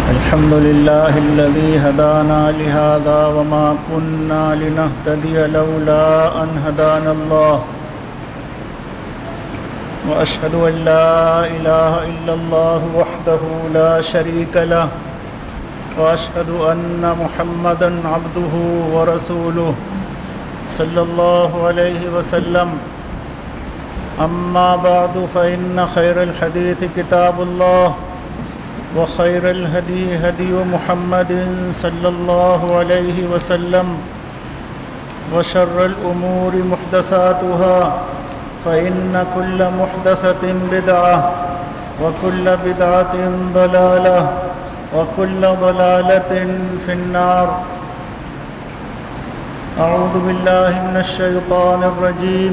الحمد لله الذي هدانا لهذا وما كنا لنهتدي لولا أن هدانا الله وأشهد أن لا إله إلا الله وحده لا شريك له وأشهد أن محمدًا عبده ورسوله صلى الله عليه وسلم أما بعد فإن خير الحديث كتاب الله وخير الهدي هدي محمد صلى الله عليه وسلم وشر الأمور محدثاتها فإن كل محدثة بدعة وكل بدعة ضلالة وكل ضلالة في النار. أعوذ بالله من الشيطان الرجيم.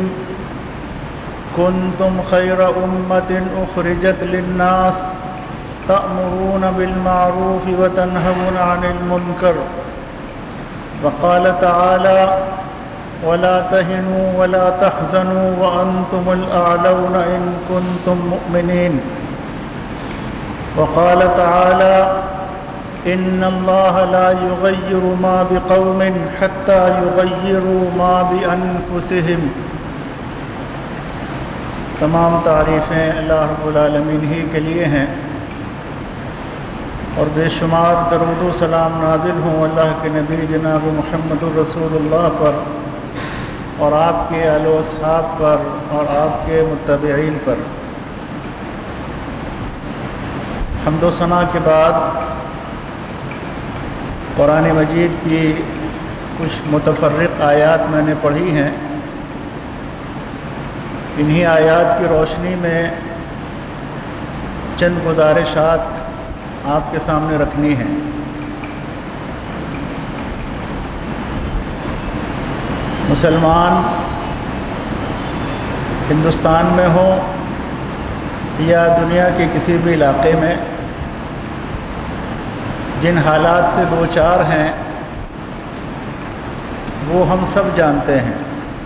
كنتم خير أمة أخرجت للناس تأمرون بالمعروف وتنهون عن المنكر. وقال تعالى: ولا تهنوا ولا تحزنوا وأنتم الأعلون إن كنتم مؤمنين. وقال تعالى: إن الله لا يغير ما بقوم حتى يغيروا ما بأنفسهم. تمام تعریفیں اللہ رب العالمین ہی کے لیے ہیں، اور بے شمار درود و سلام نازل ہوں اللہ کے نبی جناب محمد الرسول اللہ پر اور آپ کے آل و اصحاب پر اور آپ کے متبعین پر. حمد و ثنا کے بعد قرآن مجید کی کچھ متفرق آیات میں نے پڑھی ہیں. انہی آیات کی روشنی میں چند گزارشات آپ کے سامنے رکھنی ہیں. مسلمان ہندوستان میں ہوں یا دنیا کے کسی بھی علاقے میں جن حالات سے دو چار ہیں وہ ہم سب جانتے ہیں.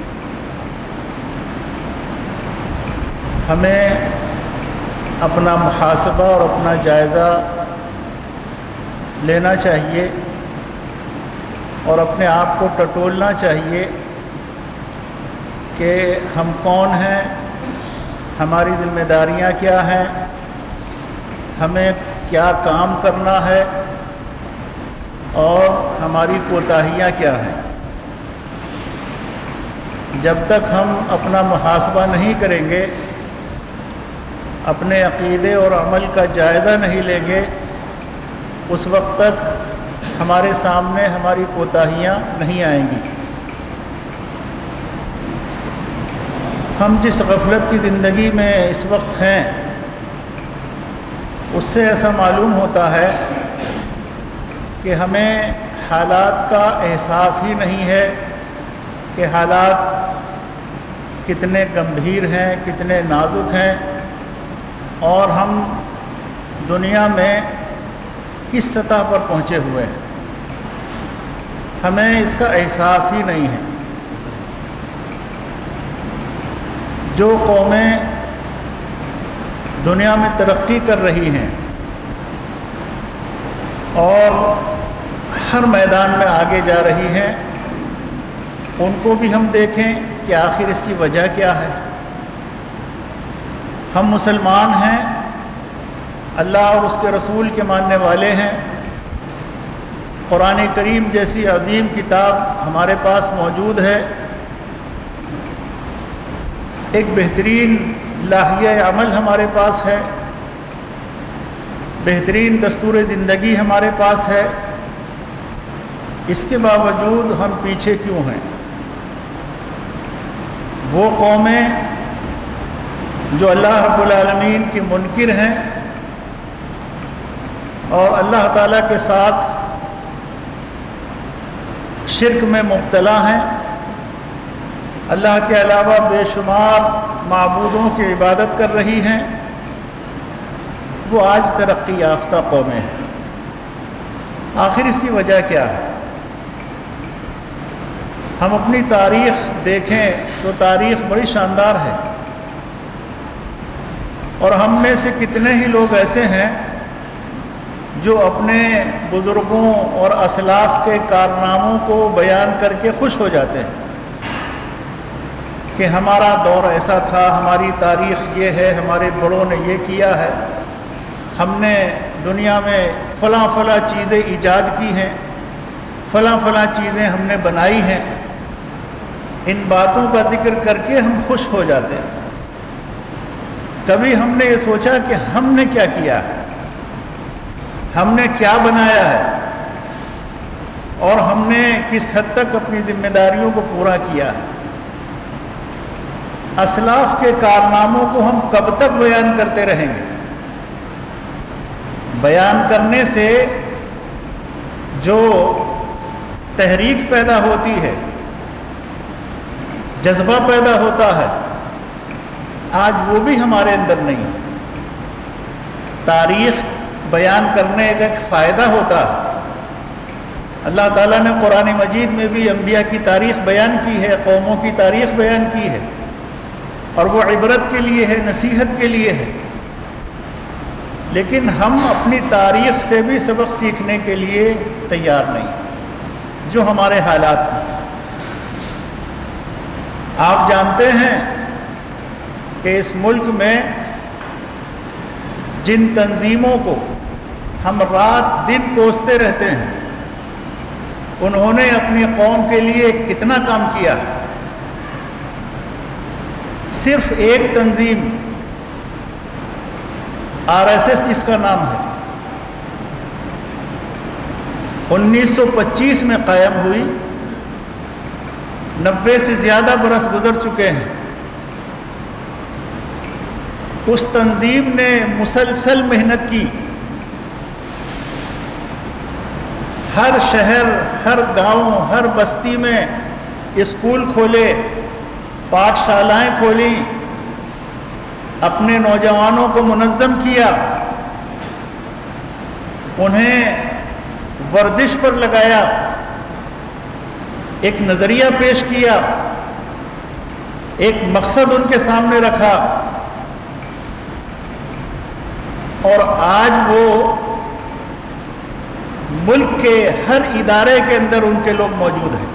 ہمیں اپنا محاسبہ اور اپنا جائزہ لینا چاہیے اور اپنے آپ کو ٹٹولنا چاہیے کہ ہم کون ہیں، ہماری ذمہ داریاں کیا ہیں، ہمیں کیا کام کرنا ہے اور ہماری کوتاہیاں کیا ہیں. جب تک ہم اپنا محاسبہ نہیں کریں گے، اپنے عقیدے اور عمل کا جائزہ نہیں لیں گے، اس وقت تک ہمارے سامنے ہماری کوتاہیاں نہیں آئیں گی. ہم جس غفلت کی زندگی میں اس وقت ہیں اس سے ایسا معلوم ہوتا ہے کہ ہمیں حالات کا احساس ہی نہیں ہے کہ حالات کتنے گمبھیر ہیں، کتنے نازک ہیں، اور ہم دنیا میں کس سطح پر پہنچے ہوئے ہیں. ہمیں اس کا احساس ہی نہیں ہے. جو قومیں دنیا میں ترقی کر رہی ہیں اور ہر میدان میں آگے جا رہی ہیں، ان کو بھی ہم دیکھیں کہ آخر اس کی وجہ کیا ہے. ہم مسلمان ہیں، اللہ اور اس کے رسول کے ماننے والے ہیں، قرآن کریم جیسی عظیم کتاب ہمارے پاس موجود ہے، ایک بہترین لائحہ عمل ہمارے پاس ہے، بہترین دستور زندگی ہمارے پاس ہے. اس کے باوجود ہم پیچھے کیوں ہیں؟ وہ قومیں جو اللہ رب العالمین کی منکر ہیں اور اللہ تعالیٰ کے ساتھ شرک میں مبتلا ہیں، اللہ کے علاوہ بے شمار معبودوں کی عبادت کر رہی ہیں، وہ آج ترقی یافتہ قومیں ہیں. آخر اس کی وجہ کیا ہے؟ ہم اپنی تاریخ دیکھیں تو تاریخ بڑی شاندار ہے، اور ہم میں سے کتنے ہی لوگ ایسے ہیں جو اپنے بزرگوں اور اسلاف کے کارناموں کو بیان کر کے خوش ہو جاتے ہیں کہ ہمارا دور ایسا تھا، ہماری تاریخ یہ ہے، ہمارے بڑوں نے یہ کیا ہے، ہم نے دنیا میں فلاں فلاں چیزیں ایجاد کی ہیں، فلاں فلاں چیزیں ہم نے بنائی ہیں، ان باتوں کا ذکر کر کے ہم خوش ہو جاتے ہیں۔ کبھی ہم نے یہ سوچا کہ ہم نے کیا کیا ہے، ہم نے کیا بنایا ہے، اور ہم نے کس حد تک اپنی ذمہ داریوں کو پورا کیا ہے؟ اسلاف کے کارناموں کو ہم کب تک بیان کرتے رہیں گے؟ بیان کرنے سے جو تحریک پیدا ہوتی ہے، جذبہ پیدا ہوتا ہے، آج وہ بھی ہمارے اندر نہیں۔ تاریخ بیان کرنے کا ایک فائدہ ہوتا ہے۔ اللہ تعالیٰ نے قرآن مجید میں بھی انبیاء کی تاریخ بیان کی ہے، قوموں کی تاریخ بیان کی ہے، اور وہ عبرت کے لیے ہے، نصیحت کے لیے ہے۔ لیکن ہم اپنی تاریخ سے بھی سبق سیکھنے کے لیے تیار نہیں، جو ہمارے حالات ہیں۔ آپ جانتے ہیں کہ اس ملک میں جن تنظیموں کو ہم رات دن کوستے رہتے ہیں، انہوں نے اپنی قوم کے لیے کتنا کام کیا۔ صرف ایک تنظیم RSS جس کا نام ہے، 1925 میں قائم ہوئی، 90 سے زیادہ برس گزر چکے ہیں۔ اس تنظیم نے مسلسل محنت کی، ہر شہر، ہر گاؤں، ہر بستی میں اسکول کھولے، پاٹھ شالائیں کھولیں، اپنے نوجوانوں کو منظم کیا، انہیں ورزش پر لگایا، ایک نظریہ پیش کیا، ایک مقصد ان کے سامنے رکھا، اور آج وہ ملک کے ہر ادارے کے اندر ان کے لوگ موجود ہیں،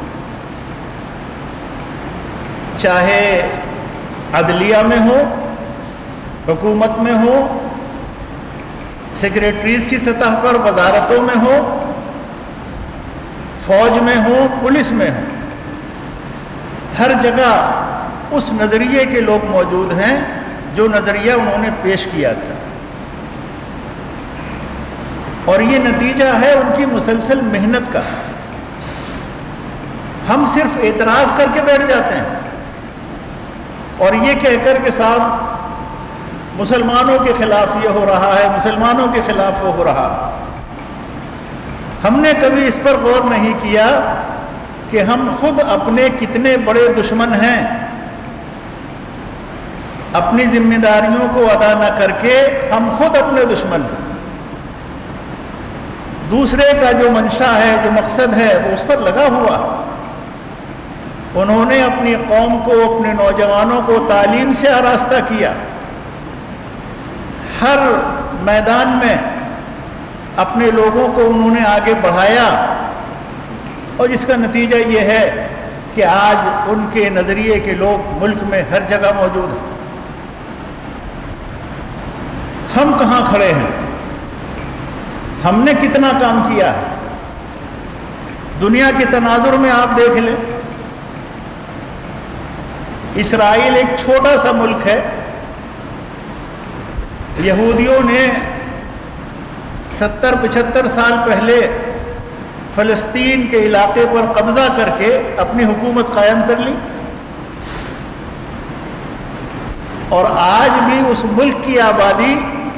چاہے عدلیہ میں ہو، حکومت میں ہو، سیکریٹریز کی سطح پر وزارتوں میں ہو، فوج میں ہو، پولیس میں ہو، ہر جگہ اس نظریے کے لوگ موجود ہیں جو نظریہ انہوں نے پیش کیا تھا، اور یہ نتیجہ ہے ان کی مسلسل محنت کا۔ ہم صرف اعتراض کر کے بیٹھ جاتے ہیں اور یہ کہہ کر کہ صاحب مسلمانوں کے خلاف یہ ہو رہا ہے، مسلمانوں کے خلاف وہ ہو رہا ہے۔ ہم نے کبھی اس پر غور نہیں کیا کہ ہم خود اپنے کتنے بڑے دشمن ہیں، اپنی ذمہ داریوں کو ادا نہ کر کے ہم خود اپنے دشمن ہیں۔ دوسرے کا جو منشا ہے، جو مقصد ہے، وہ اس پر لگا ہوا۔ انہوں نے اپنی قوم کو، اپنے نوجوانوں کو تعلیم سے آراستہ کیا، ہر میدان میں اپنے لوگوں کو انہوں نے آگے بڑھایا، اور اس کا نتیجہ یہ ہے کہ آج ان کے نظریے کے لوگ ملک میں ہر جگہ موجود ہیں۔ ہم کہاں کھڑے ہیں؟ ہم نے کتنا کام کیا ہے؟ دنیا کے تناظر میں آپ دیکھ لیں، اسرائیل ایک چھوٹا سا ملک ہے، یہودیوں نے 70-75 سال پہلے فلسطین کے علاقے پر قبضہ کر کے اپنی حکومت قائم کر لی، اور آج بھی اس ملک کی آبادی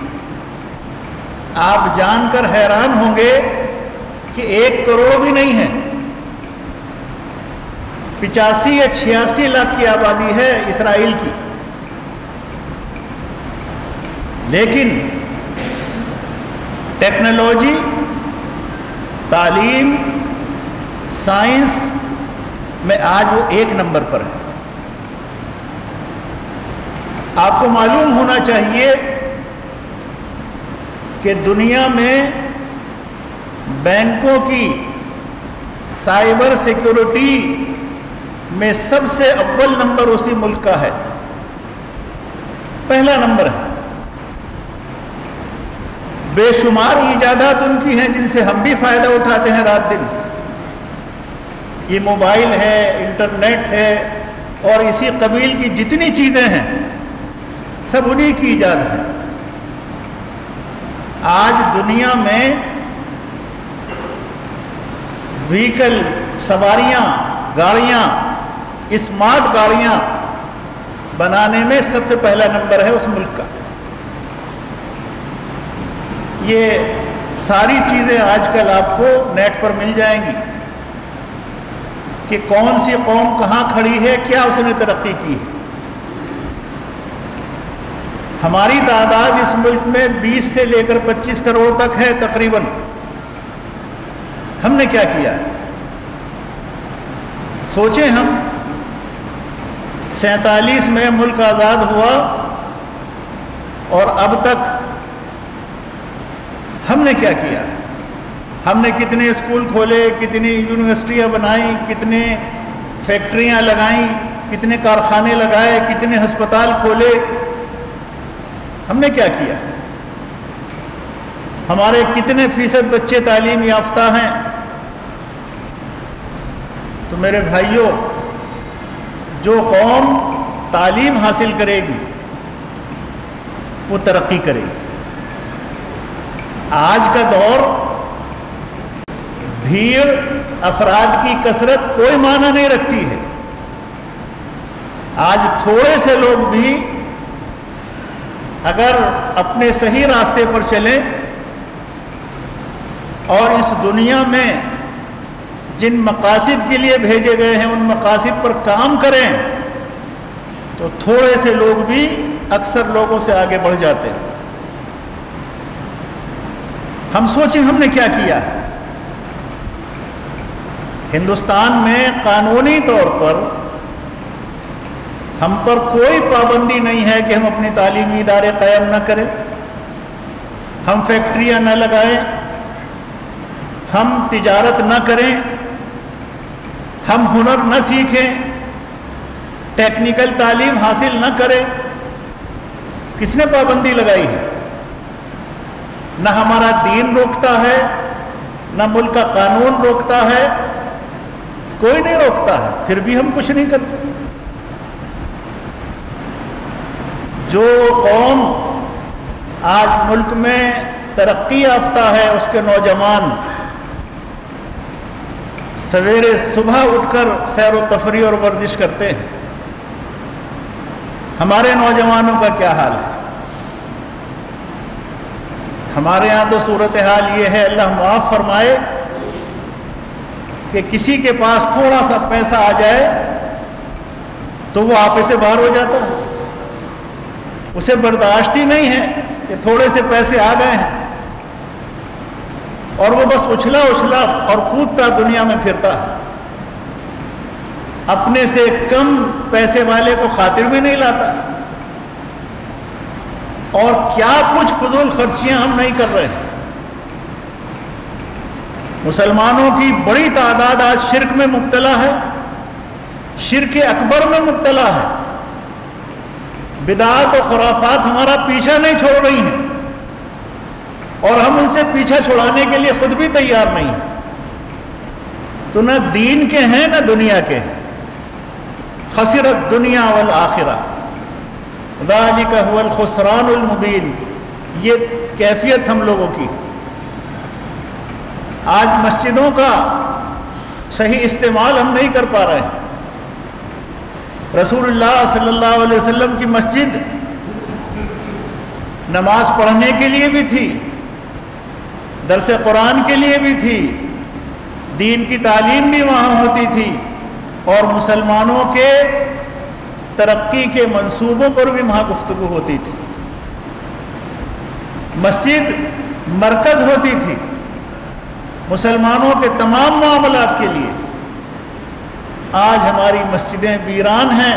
آپ جان کر حیران ہوں گے کہ 1 کروڑ بھی نہیں ہے، 85 یا 86 لاکھ کی آبادی ہے اسرائیل کی۔ لیکن ٹیکنالوجی، تعلیم، سائنس میں آج وہ 1 نمبر پر ہے۔ آپ کو معلوم ہونا چاہیے کہ دنیا میں बैंकों की साइबर सिक्योरिटी में सबसे अव्वल नंबर उसी मुल्क का है, पहला नंबर है। बेशुमार इजादात उनकी हैं जिनसे हम भी फ़ायदा उठाते हैं रात दिन। ये मोबाइल है, इंटरनेट है और इसी कबील की जितनी चीज़ें हैं सब उन्हीं की ईजाद है। आज दुनिया में व्हीकल, सवारियां, गाड़ियां, स्मार्ट गाड़ियां बनाने में सबसे पहला नंबर है उस मुल्क का। ये सारी चीज़ें आजकल आपको नेट पर मिल जाएंगी कि कौन सी कौम कहाँ खड़ी है, क्या उसने तरक्की की है। हमारी तादाद इस मुल्क में 20 से लेकर 25 करोड़ तक है तकरीबन। हमने क्या किया है? सोचें, हम 47 में मुल्क आज़ाद हुआ और अब तक हमने क्या किया? हमने कितने स्कूल खोले, कितनी यूनिवर्सिटियां बनाई, कितने फैक्ट्रियां लगाई, कितने कारखाने लगाए, कितने अस्पताल खोले। हमने क्या किया? हमारे कितने फीसद बच्चे तालीम याफ्ता हैं? तो मेरे भाइयों, जो कौम तालीम हासिल करेगी वो तरक्की करेगी। आज का दौर भीड़ अफराद की कसरत कोई माना नहीं रखती है। आज थोड़े से लोग भी अगर अपने सही रास्ते पर चलें और इस दुनिया में जिन मकासिद के लिए भेजे गए हैं उन मकासिद पर काम करें तो थोड़े से लोग भी अक्सर लोगों से आगे बढ़ जाते हैं। हम सोचें हमने क्या किया है। हिंदुस्तान में कानूनी तौर पर हम पर कोई पाबंदी नहीं है कि हम अपने तालीमी इदारे कायम न करें, हम फैक्ट्रियां न लगाएं, हम तिजारत न करें, हम हुनर न सीखें, टेक्निकल तालीम हासिल न करें। किसने पाबंदी लगाई है? न हमारा दीन रोकता है, न मुल्क का कानून रोकता है, कोई नहीं रोकता है, फिर भी हम कुछ नहीं करते। जो कौम आज मुल्क में तरक्की याफ्ता है उसके नौजवान सवेरे सुबह उठकर सैर व तफरी और वर्जिश करते हैं। हमारे नौजवानों का क्या हाल है? हमारे यहाँ तो सूरत हाल ये है, अल्लाह माफ़ फरमाए, कि किसी के पास थोड़ा सा पैसा आ जाए तो वो आपे से बाहर हो जाता है। उसे बर्दाश्त ही नहीं है कि थोड़े से पैसे आ गए हैं और वो बस उछला उछला और कूदता दुनिया में फिरता है। अपने से कम पैसे वाले को खातिर भी नहीं लाता। और क्या कुछ फजूल खर्चियां हम नहीं कर रहे हैं। मुसलमानों की बड़ी तादाद आज शिर्क में मुब्तला है, शिर्क अकबर में मुब्तला है। बिदात और खुराफात हमारा पीछा नहीं छोड़ रही हैं और हम उनसे पीछा छुड़ाने के लिए खुद भी तैयार नहीं। तो न दीन के हैं न दुनिया के। खसिरत दुनिया वल आखिरा ज़ालिका हुवल खुसरानुल मुबीन, ये कैफियत हम लोगों की। आज मस्जिदों का सही इस्तेमाल हम नहीं कर पा रहे हैं। रसूलुल्लाह सल्लल्लाहु अलैहि वसल्लम की मस्जिद नमाज पढ़ने के लिए भी थी, दरस कुरान के लिए भी थी, दीन की तालीम भी वहाँ होती थी और मुसलमानों के तरक्की के मंसूबों पर भी वहाँ गुफ्तगू होती थी। मस्जिद मरकज़ होती थी मुसलमानों के तमाम मामलात के लिए। आज हमारी मस्जिदें वीरान हैं।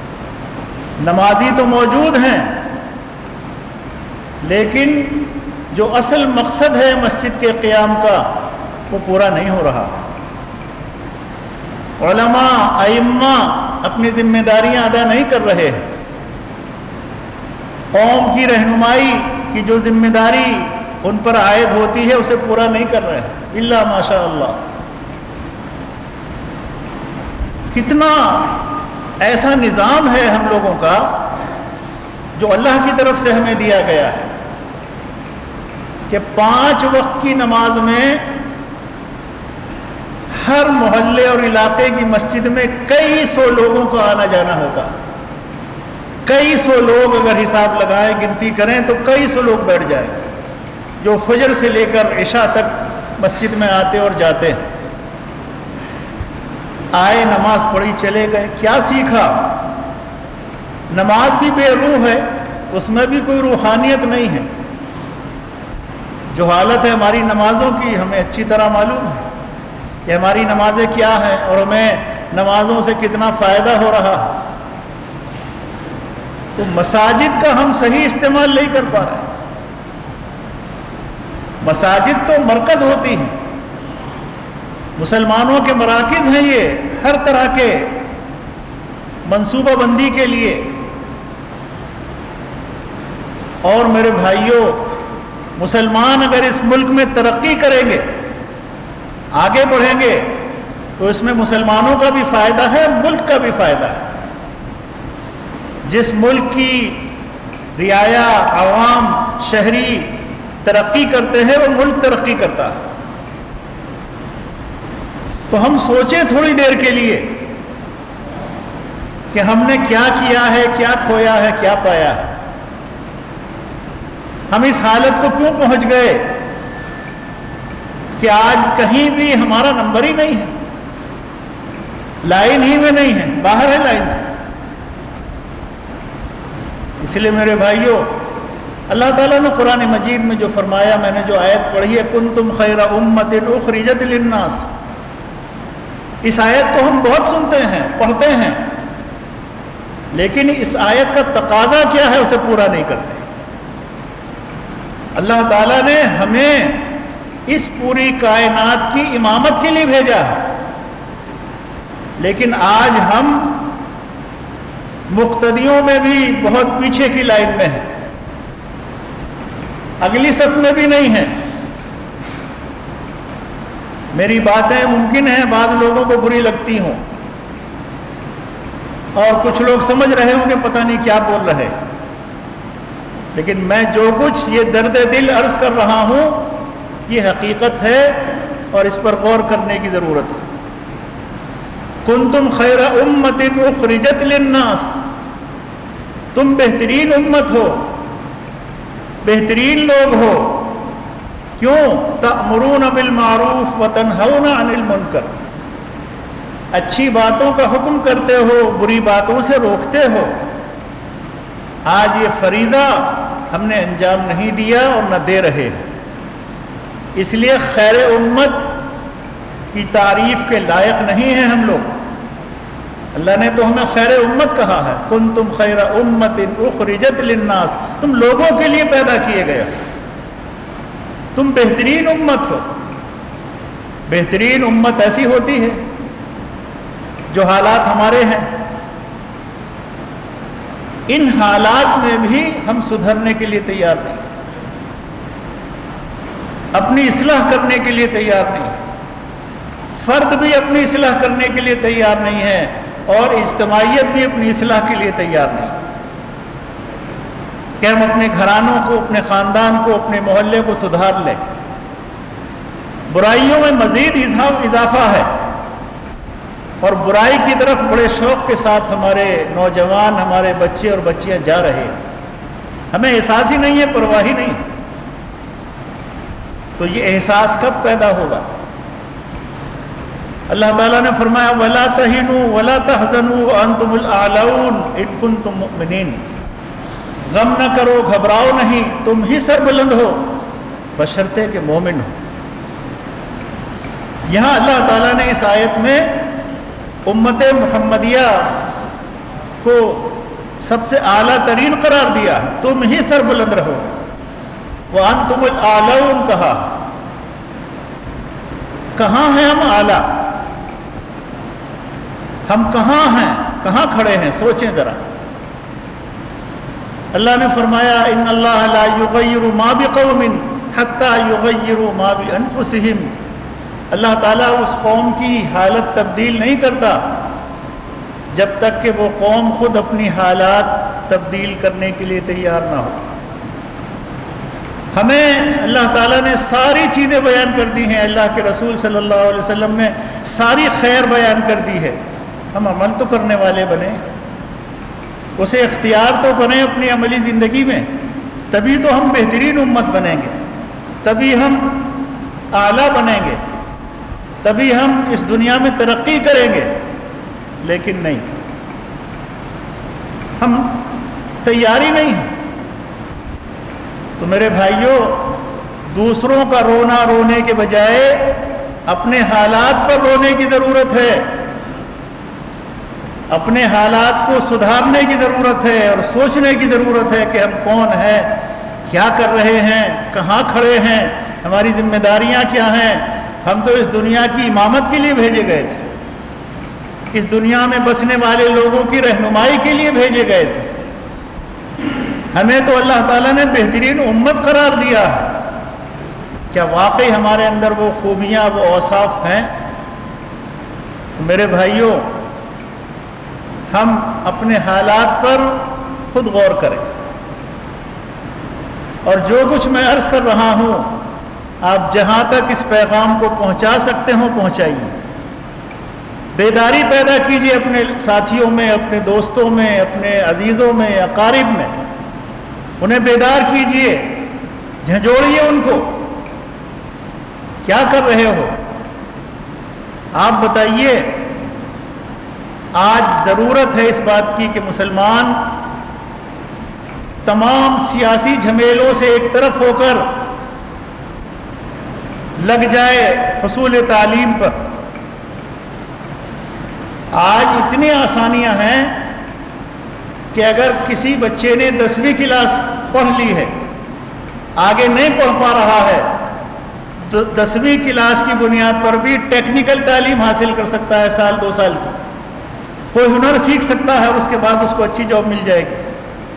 नमाजी तो मौजूद हैं लेकिन جو اصل مقصد ہے مسجد کے قیام کا وہ پورا نہیں ہو رہا۔ علماء ائمہ اپنی ذمہ داریاں ادا نہیں کر رہے، قوم کی رہنمائی کی جو ذمہ داری ان پر عائد ہوتی ہے اسے پورا نہیں کر رہے الا ماشاء اللہ۔ کتنا ایسا نظام ہے ہم لوگوں کا جو اللہ کی طرف سے ہمیں دیا گیا ہے کہ 5 وقت کی نماز میں ہر محلے اور علاقے کی مسجد میں کئی سو لوگوں کو آنا جانا ہوتا، کئی سو لوگ اگر حساب لگائیں گنتی کریں تو کئی سو لوگ بیٹھ جائیں جو فجر سے لے کر عشاء تک مسجد میں آتے اور جاتے ہیں۔ آئے نماز پڑھی چلے گئے، کیا سیکھا؟ نماز بھی بے روح ہے، اس میں بھی کوئی روحانیت نہیں ہے۔ جو حالت ہے ہماری نمازوں کی ہمیں اچھی طرح معلوم ہے کہ ہماری نمازیں کیا ہیں اور ہمیں نمازوں سے کتنا فائدہ ہو رہا ہے۔ تو مساجد کا ہم صحیح استعمال نہیں کر پا رہے۔ مساجد تو مرکز ہوتی ہیں، مسلمانوں کے مراکز ہیں، یہ ہر طرح کے منصوبہ بندی کے لیے۔ اور میرے بھائیوں، مسلمان اگر اس ملک میں ترقی کریں گے، آگے بڑھیں گے، تو اس میں مسلمانوں کا بھی فائدہ ہے، ملک کا بھی فائدہ ہے۔ جس ملک کی رعایا، عوام، شہری ترقی کرتے ہیں وہ ملک ترقی کرتا ہے۔ تو ہم سوچیں تھوڑی دیر کے لیے کہ ہم نے کیا کیا ہے، کیا کھویا ہے، کیا پایا ہے۔ ہم اس حالت کو کیوں پہنچ گئے کہ آج کہیں بھی ہمارا نمبر ہی نہیں ہے، لائن ہی میں نہیں ہے، باہر ہے لائن سے۔ اس لیے میرے بھائیوں، اللہ تعالیٰ نے قرآن مجید میں جو فرمایا، میں نے جو آیت پڑھی ہے کنتم خیر امۃ اخرجت للناس، اس آیت کو ہم بہت سنتے ہیں، پڑھتے ہیں، لیکن اس آیت کا تقاضا کیا ہے اسے پورا نہیں کرتے۔ اللہ تعالیٰ نے ہمیں اس پوری کائنات کی امامت کے لیے بھیجا ہے، لیکن آج ہم مقتدیوں میں بھی بہت پیچھے کی لائن میں ہیں، اگلی صف میں بھی نہیں ہیں۔ میری باتیں ممکن ہے بعض لوگوں کو بری لگتی ہوں اور کچھ لوگ سمجھ رہے ہوں کہ پتہ نہیں کیا بول رہے، لیکن میں جو کچھ یہ درد دل عرض کر رہا ہوں یہ حقیقت ہے اور اس پر غور کرنے کی ضرورت ہے۔ کنتم خیر امۃ اخرجت للناس، تم بہترین امت ہو، بہترین لوگ ہو۔ کیوں؟ تأمرون بالمعروف وتنہون عن المنکر، اچھی باتوں کا حکم کرتے ہو، بری باتوں سے روکتے ہو۔ آج یہ فریضہ ہم نے انجام نہیں دیا اور نہ دے رہے، اس لیے خیر امت کی تعریف کے لائق نہیں ہیں ہم لوگ۔ اللہ نے تو ہمیں خیر امت کہا ہے، کنتم خیر امۃ اخرجت للناس، تم لوگوں کے لیے پیدا کیے گئے، تم بہترین امت ہو۔ بہترین امت ایسی ہوتی ہے جو حالات ہمارے ہیں، ان حالات میں بھی ہم سدھرنے کے لیے تیار نہیں، اپنی اصلاح کرنے کے لیے تیار نہیں، فرد بھی اپنی اصلاح کرنے کے لیے تیار نہیں ہے اور اجتماعیت بھی اپنی اصلاح کے لیے تیار نہیں کہ ہم اپنے گھرانوں کو، اپنے خاندان کو، اپنے محلے کو سدھار لیں۔ برائیوں میں مزید اضافہ ہے اور برائی کی طرف بڑے شوق کے ساتھ ہمارے نوجوان، ہمارے بچے اور بچیاں جا رہے ہیں، ہمیں احساس ہی نہیں ہے، پرواہ ہی نہیں۔ تو یہ احساس کب پیدا ہوگا؟ اللہ تعالیٰ نے فرمایا وَلَا تَهِنُوا وَلَا تَحْزَنُوا وَأَنْتُمُ الْأَعْلَوْنَ إِن كُنتُم مُؤْمِنِينَ، غم نہ کرو، گھبراؤ نہیں، تم ہی سربلند ہو بشرطے کہ مومن ہو۔ یہاں اللہ تعالیٰ نے اس آیت میں امت محمدیہ کو سب سے اعلیٰ ترین قرار دیا ہے، تم ہی سربلند رہو۔ وَأَنْتُمُ الْأَعْلَوْنَ کہا. کہاں ہیں ہم اعلیٰ؟ ہم کہاں ہیں؟ کہاں کھڑے ہیں؟ سوچیں ذرا. اللہ نے فرمایا ان اللہ لا یغیر ما بقوم حتی یغیروا ما بانفسہم. اللہ تعالیٰ اس قوم کی حالت تبدیل نہیں کرتا جب تک کہ وہ قوم خود اپنی حالات تبدیل کرنے کے لیے تیار نہ ہو. ہمیں اللہ تعالیٰ نے ساری چیزیں بیان کر دی ہیں. اللہ کے رسول صلی اللہ علیہ وسلم نے ساری خیر بیان کر دی ہے. ہم عمل تو کرنے والے بنیں, اسے اختیار تو کریں اپنی عملی زندگی میں, تبھی تو ہم بہترین امت بنیں گے, تبھی ہم اعلیٰ بنیں گے, تبھی ہم اس دنیا میں ترقی کریں گے. لیکن نہیں, ہم تیاری نہیں ہیں. تو میرے بھائیوں, دوسروں کا رونا رونے کے بجائے اپنے حالات پر رونے کی ضرورت ہے, اپنے حالات کو سدھارنے کی ضرورت ہے اور سوچنے کی ضرورت ہے کہ ہم کون ہیں, کیا کر رہے ہیں, کہاں کھڑے ہیں, ہماری ذمہ داریاں کیا ہیں. ہم تو اس دنیا کی امامت کے لیے بھیجے گئے تھے, اس دنیا میں بسنے والے لوگوں کی رہنمائی کے لیے بھیجے گئے تھے. ہمیں تو اللہ تعالیٰ نے بہترین امت قرار دیا ہے. کیا واقعی ہمارے اندر وہ خوبیاں, وہ اوصاف ہیں؟ میرے بھائیوں, ہم اپنے حالات پر خود غور کریں, اور جو کچھ میں عرض کر رہا ہوں آپ جہاں تک اس پیغام کو پہنچا سکتے ہوں پہنچائیے. بیداری پیدا کیجیے اپنے ساتھیوں میں, اپنے دوستوں میں, اپنے عزیزوں میں, اقارب میں. انہیں بیدار کیجیے, جھنجھوڑیے ان کو. کیا کر رہے ہو آپ بتائیے. آج ضرورت ہے اس بات کی کہ مسلمان تمام سیاسی جھمیلوں سے ایک طرف ہو کر لگ جائے حصول تعلیم پر. آج اتنی آسانیاں ہیں کہ اگر کسی بچے نے 10ویں کلاس پڑھ لی ہے, آگے نہیں پڑھ پا رہا ہے, 10ویں کلاس کی بنیاد پر بھی ٹیکنیکل تعلیم حاصل کر سکتا ہے, سال 2 سال کی. کوئی ہنر سیکھ سکتا ہے اور اس کے بعد اس کو اچھی جاب مل جائے گی.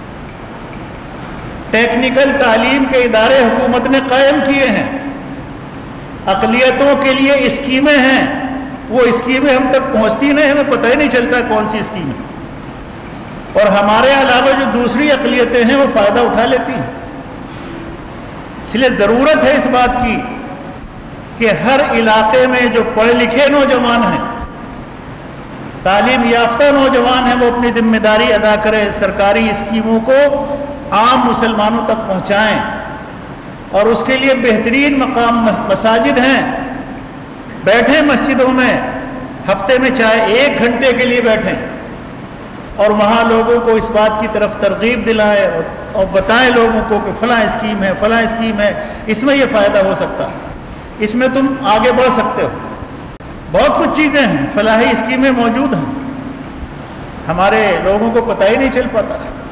ٹیکنیکل تعلیم کے ادارے حکومت نے قائم کیے ہیں. اقلیتوں کے لیے اسکیمیں ہیں, وہ اسکیمیں ہم تک پہنچتی نہیں, ہمیں پتہ ہی نہیں چلتا کون سی اسکیم ہے. اور ہمارے علاوہ جو دوسری اقلیتیں ہیں وہ فائدہ اٹھا لیتی ہیں. اس لیے ضرورت ہے اس بات کی کہ ہر علاقے میں جو پڑھے لکھے نوجوان ہیں, تعلیم یافتہ نوجوان ہیں, وہ اپنی ذمہ داری ادا کریں, سرکاری اسکیموں کو عام مسلمانوں تک پہنچائیں. اور اس کے لیے بہترین مقام مساجد ہیں. بیٹھیں مسجدوں میں, ہفتے میں چاہے 1 گھنٹے کے لیے بیٹھیں, اور وہاں لوگوں کو اس بات کی طرف ترغیب دلائیں اور بتائیں لوگوں کو کہ فلاں اسکیم ہے, فلاں اسکیم ہے, اس میں یہ فائدہ ہو سکتا ہے, اس میں تم آگے بڑھ سکتے ہو. بہت کچھ چیزیں ہیں, فلاحی اسکیمیں موجود ہیں, ہمارے لوگوں کو پتہ ہی نہیں چل پاتا.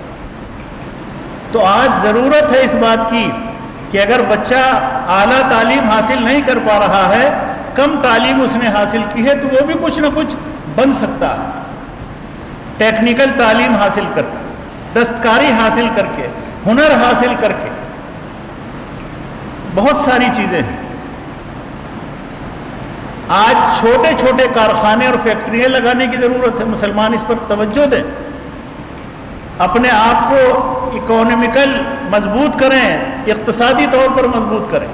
تو آج ضرورت ہے اس بات کی کہ اگر بچہ اعلیٰ تعلیم حاصل نہیں کر پا رہا ہے, کم تعلیم اس نے حاصل کی ہے, تو وہ بھی کچھ نہ کچھ بن سکتا ہے. ٹیکنیکل تعلیم حاصل کر کے, دستکاری حاصل کر کے, ہنر حاصل کر کے, بہت ساری چیزیں ہیں. آج چھوٹے چھوٹے کارخانے اور فیکٹریاں لگانے کی ضرورت ہے. مسلمان اس پر توجہ دیں, اپنے آپ کو اکانومیکل مضبوط کریں, اقتصادی طور پر مضبوط کریں,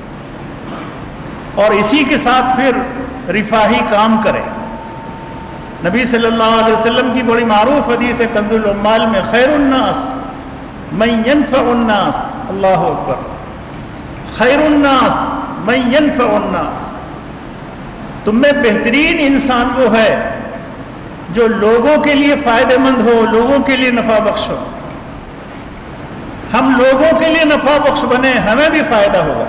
اور اسی کے ساتھ پھر رفاہی کام کریں. نبی صلی اللہ علیہ وسلم کی بڑی معروف حدیث ہے کنز العمال میں, خیر الناس من ينفع الناس. اللہ اکبر. خیر الناس من ينفع الناس. تم میں بہترین انسان وہ ہے جو لوگوں کے لیے فائدہ مند ہو, لوگوں کے لیے نفع بخش ہو. ہم لوگوں کے لیے نفع بخش بنے, ہمیں بھی فائدہ ہوگا.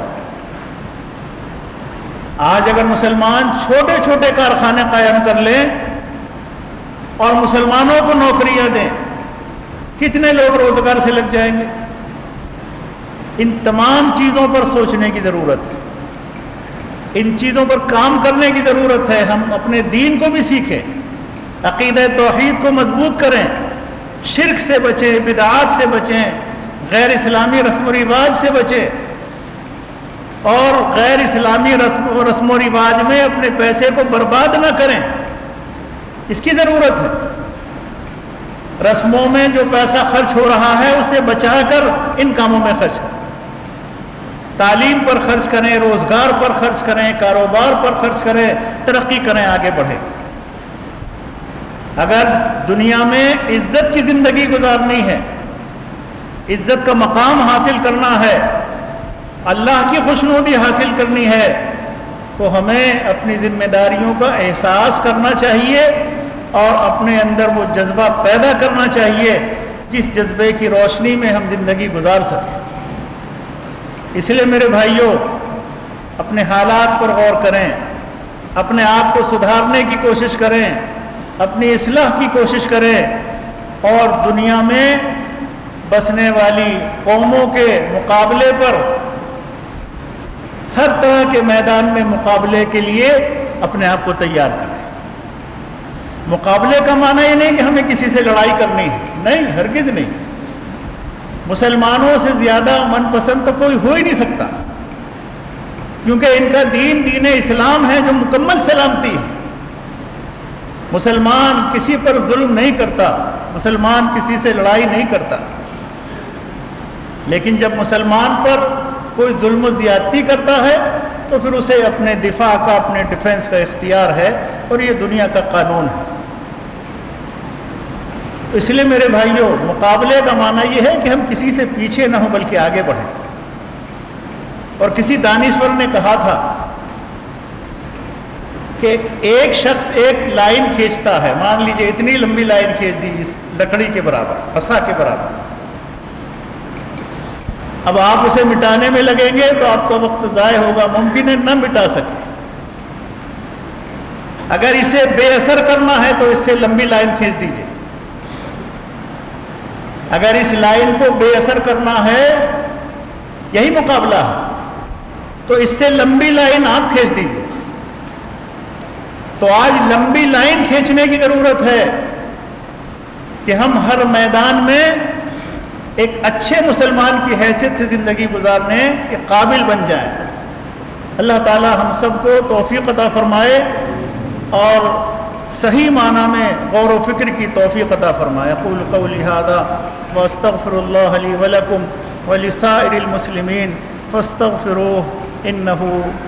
آج اگر مسلمان چھوٹے چھوٹے کارخانے قائم کر لیں اور مسلمانوں کو نوکریاں دیں, کتنے لوگ روزگار سے لگ جائیں گے. ان تمام چیزوں پر سوچنے کی ضرورت ہے، ان چیزوں پر کام کرنے کی ضرورت ہے۔ ہم اپنے دین کو بھی سیکھیں، عقیدہ توحید کو مضبوط کریں، شرک سے بچیں، بدعات سے بچیں، غیر اسلامی رسم و رواج سے بچیں، اور غیر اسلامی رسم و رواج میں اپنے پیسے کو برباد نہ کریں۔ اس کی ضرورت ہے۔ رسموں میں جو پیسہ خرچ ہو رہا ہے اسے بچا کر ان کاموں میں خرچ کریں، تعلیم پر خرچ کریں، روزگار پر خرچ کریں، کاروبار پر خرچ کریں، ترقی کریں، آگے بڑھیں۔ اگر دنیا میں عزت کی زندگی گزارنی ہے، عزت کا مقام حاصل کرنا ہے، اللہ کی خوشنودی حاصل کرنی ہے، تو ہمیں اپنی ذمہ داریوں کا احساس کرنا چاہیے اور اپنے اندر وہ جذبہ پیدا کرنا چاہیے جس جذبے کی روشنی میں ہم زندگی گزار سکیں۔ اس لیے میرے بھائیوں، اپنے حالات پر غور کریں، اپنے آپ کو سدھارنے کی کوشش کریں، اپنی اصلاح کی کوشش کریں، اور دنیا میں بسنے والی قوموں کے مقابلے پر ہر طرح کے میدان میں مقابلے کے لیے اپنے آپ کو تیار کریں۔ مقابلے کا معنی یہ نہیں کہ ہمیں کسی سے لڑائی کرنی ہے، نہیں، ہرگز نہیں۔ مسلمانوں سے زیادہ من پسند تو کوئی ہو ہی نہیں سکتا، کیونکہ ان کا دین دین اسلام ہے جو مکمل سلامتی ہے۔ مسلمان کسی پر ظلم نہیں کرتا، مسلمان کسی سے لڑائی نہیں کرتا، لیکن جب مسلمان پر کوئی ظلم و زیادتی کرتا ہے تو پھر اسے اپنے دفاع کا، اپنے ڈیفنس کا اختیار ہے، اور یہ دنیا کا قانون ہے۔ اس لیے میرے بھائیوں، مقابلے کا معنی یہ ہے کہ ہم کسی سے پیچھے نہ ہوں بلکہ آگے بڑھیں۔ اور کسی دانشور نے کہا تھا کہ ایک شخص ایک لائن کھینچتا ہے، مان لیجئے اتنی لمبی لائن کھینچ دی اس لکڑی کے برابر، عصا کے برابر۔ اب آپ اسے مٹانے میں لگیں گے تو آپ کا وقت ضائع ہوگا، ممکن ہے نہ مٹا سکیں۔ اگر اسے بے اثر کرنا ہے تو اس سے لمبی لائن کھینچ دیجئے۔ اگر اس لائن کو بے اثر کرنا ہے، یہی مقابلہ ہے، تو اس سے لمبی لائن آپ کھینچ دیجئے۔ تو آج لمبی لائن کھینچنے کی ضرورت ہے کہ ہم ہر میدان میں ایک اچھے مسلمان کی حیثیت سے زندگی گزارنے کے قابل بن جائیں۔ اللہ تعالی ہم سب کو توفیق عطا فرمائے اور صحیح معنی میں غور و فکر کی توفیق عطا فرمائے۔ اقول قولی ھذا واستغفر اللہ لی ولکم ولسائر المسلمین فاستغفروہ انہ